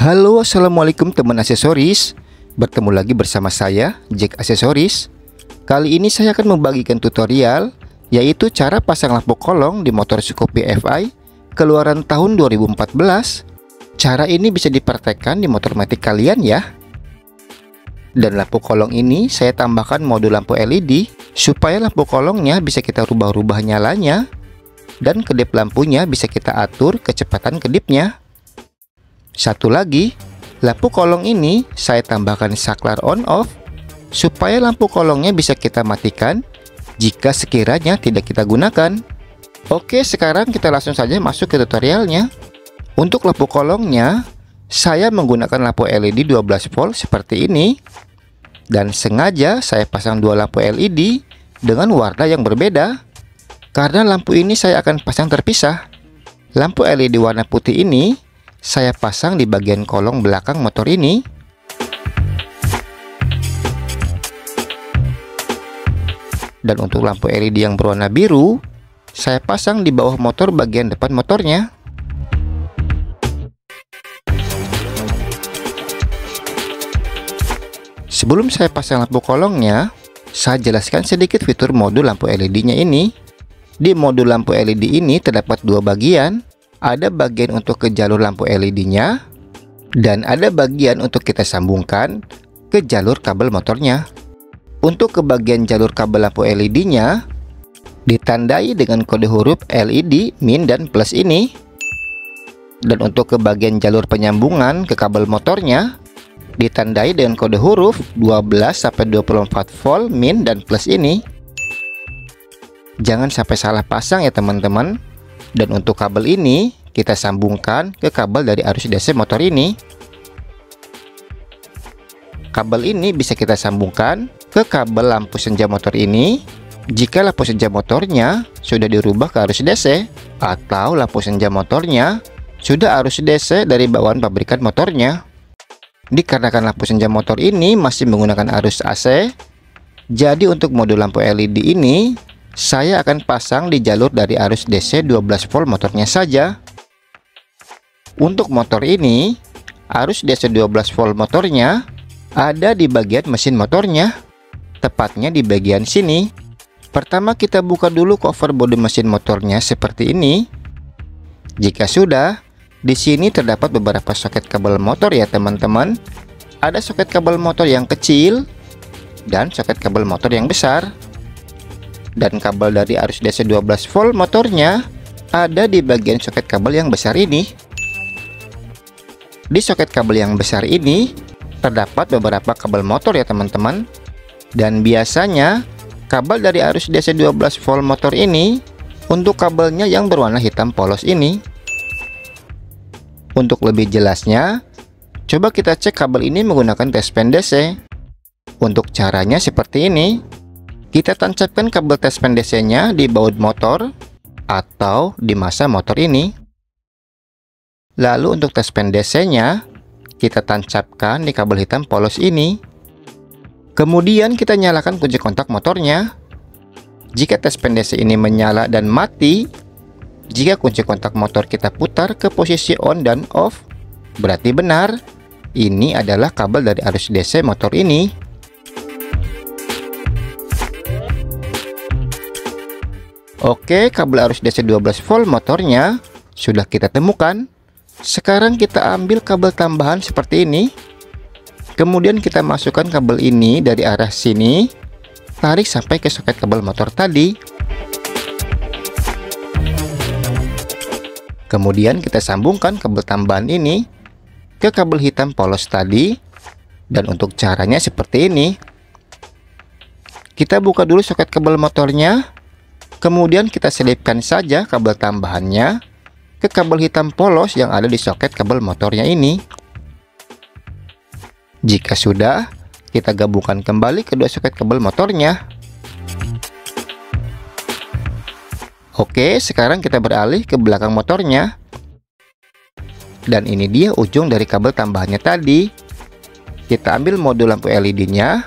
Halo, assalamualaikum teman aksesoris. Bertemu lagi bersama saya, Jack Aksesoris. Kali ini saya akan membagikan tutorial, yaitu cara pasang lampu kolong di motor Scoopy FI keluaran tahun 2014. Cara ini bisa dipraktekkan di motor matic kalian ya. Dan lampu kolong ini saya tambahkan modul lampu LED supaya lampu kolongnya bisa kita rubah-rubah nyalanya, dan kedip lampunya bisa kita atur kecepatan kedipnya. Satu lagi, lampu kolong ini saya tambahkan saklar on off supaya lampu kolongnya bisa kita matikan jika sekiranya tidak kita gunakan. Oke, sekarang kita langsung saja masuk ke tutorialnya. Untuk lampu kolongnya, saya menggunakan lampu LED 12 volt seperti ini. Dan sengaja saya pasang dua lampu LED dengan warna yang berbeda, karena lampu ini saya akan pasang terpisah. Lampu LED warna putih ini saya pasang di bagian kolong belakang motor ini. Dan untuk lampu LED yang berwarna biru, saya pasang di bawah motor bagian depan motornya. Sebelum saya pasang lampu kolongnya, saya jelaskan sedikit fitur modul lampu LED-nya ini. Di modul lampu LED ini terdapat dua bagian. Ada bagian untuk ke jalur lampu LED-nya, dan ada bagian untuk kita sambungkan ke jalur kabel motornya. Untuk ke bagian jalur kabel lampu LED-nya, ditandai dengan kode huruf LED min dan plus ini. Dan untuk ke bagian jalur penyambungan ke kabel motornya, ditandai dengan kode huruf 12-24 volt min dan plus ini. Jangan sampai salah pasang ya teman-teman. Dan untuk kabel ini kita sambungkan ke kabel dari arus DC motor ini. Kabel ini bisa kita sambungkan ke kabel lampu senja motor ini jika lampu senja motornya sudah dirubah ke arus DC, atau lampu senja motornya sudah arus DC dari bawaan pabrikan motornya. Dikarenakan lampu senja motor ini masih menggunakan arus AC, jadi untuk modul lampu LED ini saya akan pasang di jalur dari arus DC 12 volt motornya saja. Untuk motor ini, arus DC 12 volt motornya ada di bagian mesin motornya, tepatnya di bagian sini. Pertama kita buka dulu cover bodi mesin motornya seperti ini. Jika sudah, di sini terdapat beberapa soket kabel motor ya teman-teman. Ada soket kabel motor yang kecil dan soket kabel motor yang besar. Dan kabel dari arus DC 12 volt motornya ada di bagian soket kabel yang besar ini. Di soket kabel yang besar ini terdapat beberapa kabel motor ya teman-teman. Dan biasanya kabel dari arus DC 12 volt motor ini untuk kabelnya yang berwarna hitam polos ini. Untuk lebih jelasnya, coba kita cek kabel ini menggunakan test pen DC. Untuk caranya seperti ini. Kita tancapkan kabel tes pen DC-nya di baut motor atau di masa motor ini. Lalu untuk tes pen DC-nya, kita tancapkan di kabel hitam polos ini. Kemudian kita nyalakan kunci kontak motornya. Jika tes pen DC ini menyala dan mati, jika kunci kontak motor kita putar ke posisi on dan off, berarti benar, ini adalah kabel dari arus DC motor ini. Oke, kabel arus DC 12 volt motornya sudah kita temukan. Sekarang kita ambil kabel tambahan seperti ini. Kemudian kita masukkan kabel ini dari arah sini, tarik sampai ke soket kabel motor tadi. Kemudian kita sambungkan kabel tambahan ini ke kabel hitam polos tadi. Dan untuk caranya seperti ini. Kita buka dulu soket kabel motornya. Kemudian kita selipkan saja kabel tambahannya ke kabel hitam polos yang ada di soket kabel motornya ini. Jika sudah, kita gabungkan kembali kedua soket kabel motornya. Oke, sekarang kita beralih ke belakang motornya. Dan ini dia ujung dari kabel tambahannya tadi. Kita ambil modul lampu LED-nya.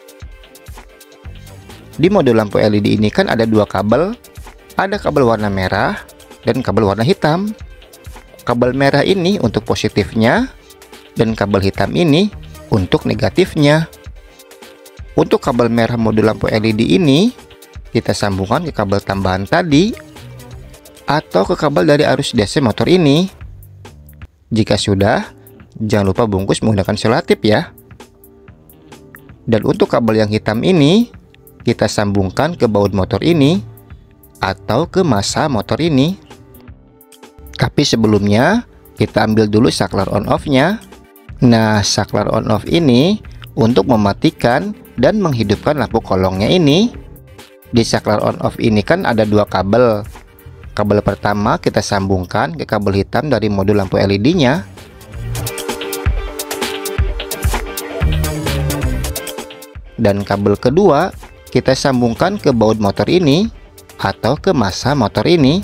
Di modul lampu LED ini kan ada dua kabel. Ada kabel warna merah dan kabel warna hitam. Kabel merah ini untuk positifnya, dan kabel hitam ini untuk negatifnya. Untuk kabel merah modul lampu LED ini kita sambungkan ke kabel tambahan tadi atau ke kabel dari arus DC motor ini. Jika sudah, jangan lupa bungkus menggunakan selotip ya. Dan untuk kabel yang hitam ini kita sambungkan ke baut motor ini atau ke massa motor ini. Tapi sebelumnya kita ambil dulu saklar on off-nya. Nah, saklar on off ini untuk mematikan dan menghidupkan lampu kolongnya ini. Di saklar on off ini kan ada dua kabel. Kabel pertama kita sambungkan ke kabel hitam dari modul lampu LED-nya. Dan kabel kedua kita sambungkan ke baut motor ini atau ke massa motor ini.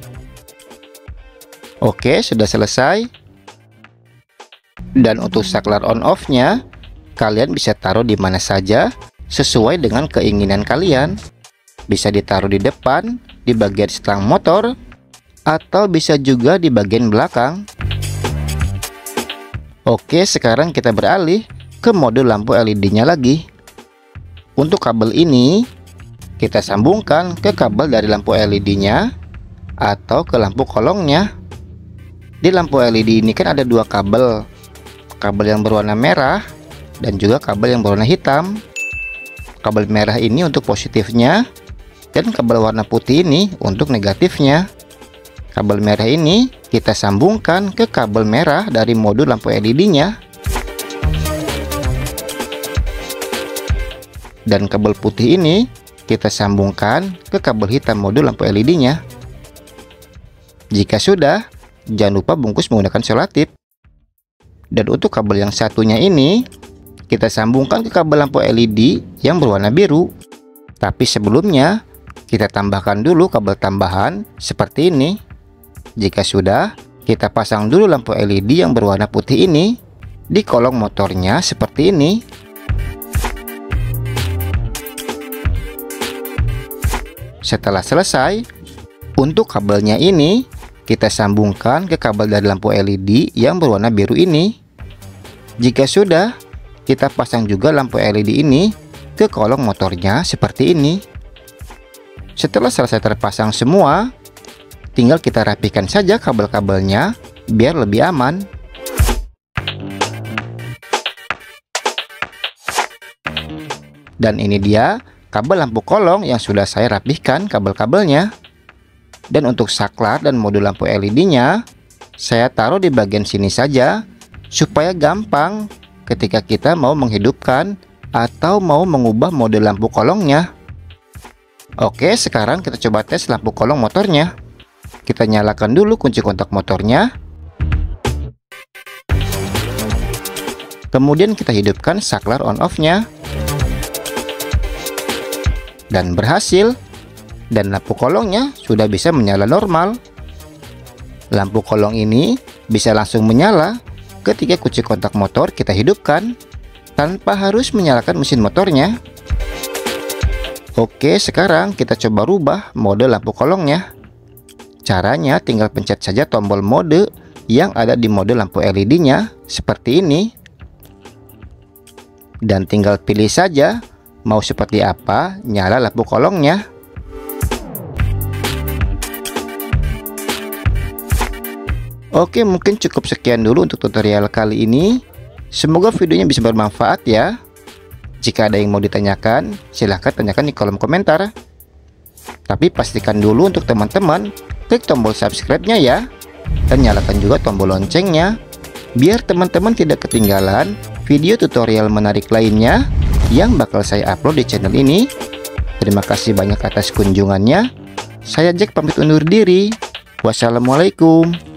Oke, sudah selesai. Dan untuk saklar on off-nya kalian bisa taruh di mana saja sesuai dengan keinginan kalian. Bisa ditaruh di depan, di bagian stang motor, atau bisa juga di bagian belakang. Oke, sekarang kita beralih ke modul lampu LED-nya lagi. Untuk kabel ini kita sambungkan ke kabel dari lampu LED-nya atau ke lampu kolongnya. Di lampu LED ini kan ada dua kabel. Kabel yang berwarna merah dan juga kabel yang berwarna hitam. Kabel merah ini untuk positifnya dan kabel warna putih ini untuk negatifnya. Kabel merah ini kita sambungkan ke kabel merah dari modul lampu LED-nya. Dan kabel putih ini kita sambungkan ke kabel hitam modul lampu LED-nya. Jika sudah, jangan lupa bungkus menggunakan selotip. Dan untuk kabel yang satunya ini kita sambungkan ke kabel lampu LED yang berwarna biru. Tapi sebelumnya kita tambahkan dulu kabel tambahan seperti ini. Jika sudah, kita pasang dulu lampu LED yang berwarna putih ini di kolong motornya seperti ini. Setelah selesai, untuk kabelnya ini kita sambungkan ke kabel dari lampu LED yang berwarna biru ini. Jika sudah, kita pasang juga lampu LED ini ke kolong motornya seperti ini. Setelah selesai terpasang semua, tinggal kita rapikan saja kabel-kabelnya biar lebih aman. Dan ini dia kabel lampu kolong yang sudah saya rapihkan kabel-kabelnya. Dan untuk saklar dan modul lampu LED-nya saya taruh di bagian sini saja supaya gampang ketika kita mau menghidupkan atau mau mengubah mode lampu kolongnya. Oke, sekarang kita coba tes lampu kolong motornya. Kita nyalakan dulu kunci kontak motornya. Kemudian kita hidupkan saklar on off-nya. Dan berhasil. Dan lampu kolongnya sudah bisa menyala normal. Lampu kolong ini bisa langsung menyala ketika kunci kontak motor kita hidupkan tanpa harus menyalakan mesin motornya. Oke, sekarang kita coba rubah mode lampu kolongnya. Caranya tinggal pencet saja tombol mode yang ada di mode lampu LED-nya seperti ini. Dan tinggal pilih saja mau seperti apa nyala lampu kolongnya. Oke, mungkin cukup sekian dulu untuk tutorial kali ini. Semoga videonya bisa bermanfaat ya. Jika ada yang mau ditanyakan, silahkan tanyakan di kolom komentar. Tapi pastikan dulu untuk teman-teman klik tombol subscribe-nya ya. Dan nyalakan juga tombol loncengnya, biar teman-teman tidak ketinggalan video tutorial menarik lainnya yang bakal saya upload di channel ini. Terima kasih banyak atas kunjungannya. Saya Jack pamit undur diri. Wassalamualaikum.